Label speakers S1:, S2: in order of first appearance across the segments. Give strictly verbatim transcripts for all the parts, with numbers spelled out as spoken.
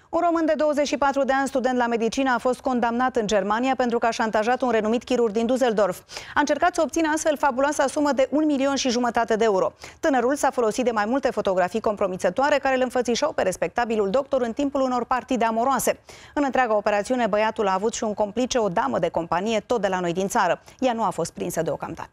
S1: Un român de douăzeci și patru de ani, student la medicină, a fost condamnat în Germania pentru că a șantajat un renumit chirurg din Düsseldorf. A încercat să obțină astfel fabuloasa sumă de un milion și jumătate de euro. Tânărul s-a folosit de mai multe fotografii compromițătoare care îl înfățișau pe respectabilul doctor în timpul unor partide amoroase. În întreaga operațiune, băiatul a avut și un complice, o damă de companie, tot de la noi din țară. Ea nu a fost prinsă deocamdată.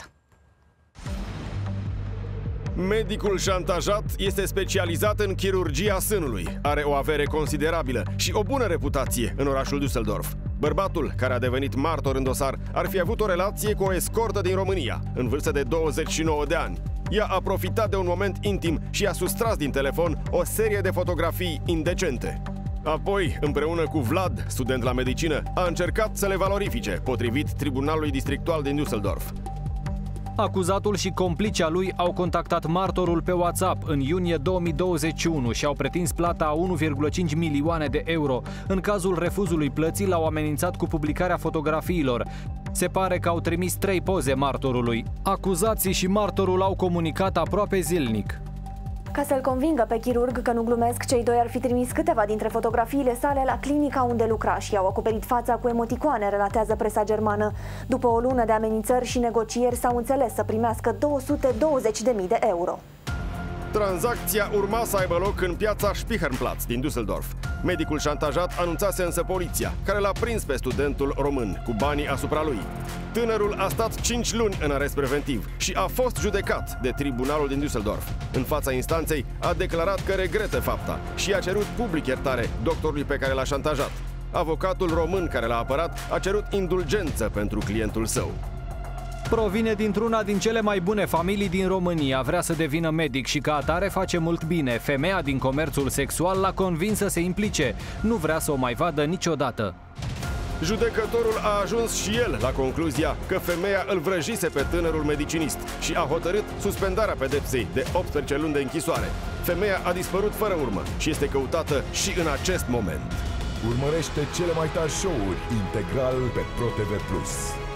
S2: Medicul șantajat este specializat în chirurgia sânului, are o avere considerabilă și o bună reputație în orașul Düsseldorf. Bărbatul, care a devenit martor în dosar, ar fi avut o relație cu o escortă din România, în vârstă de douăzeci și nouă de ani. Ea a profitat de un moment intim și a sustras din telefon o serie de fotografii indecente. Apoi, împreună cu Vlad, student la medicină, a încercat să le valorifice, potrivit Tribunalului Districtual din Düsseldorf.
S3: Acuzatul și complicea lui au contactat martorul pe WhatsApp în iunie două mii douăzeci și unu și au pretins plata a unu virgulă cinci milioane de euro. În cazul refuzului plății, l-au amenințat cu publicarea fotografiilor. Se pare că au trimis trei poze martorului. Acuzații și martorul au comunicat aproape zilnic.
S4: Ca să-l convingă pe chirurg că nu glumesc, cei doi ar fi trimis câteva dintre fotografiile sale la clinica unde lucra și i-au acoperit fața cu emoticoane, relatează presa germană. După o lună de amenințări și negocieri, s-au înțeles să primească două sute douăzeci de mii de euro.
S2: Tranzacția urma să aibă loc în piața Spiecherplatz din Düsseldorf. Medicul șantajat anunțase însă poliția, care l-a prins pe studentul român cu banii asupra lui. Tânărul a stat cinci luni în arest preventiv și a fost judecat de tribunalul din Düsseldorf. În fața instanței a declarat că regretă fapta și a cerut public iertare doctorului pe care l-a șantajat. Avocatul român care l-a apărat a cerut indulgență pentru clientul său.
S3: Provine dintr-una din cele mai bune familii din România, vrea să devină medic și ca atare face mult bine. Femeia din comerțul sexual l-a convins să se implice. Nu vrea să o mai vadă niciodată.
S2: Judecătorul a ajuns și el la concluzia că femeia îl vrăjise pe tânărul medicinist și a hotărât suspendarea pedepsei de optsprezece luni de închisoare. Femeia a dispărut fără urmă și este căutată și în acest moment.
S5: Urmărește cele mai tari show-uri integral pe ProTV plus.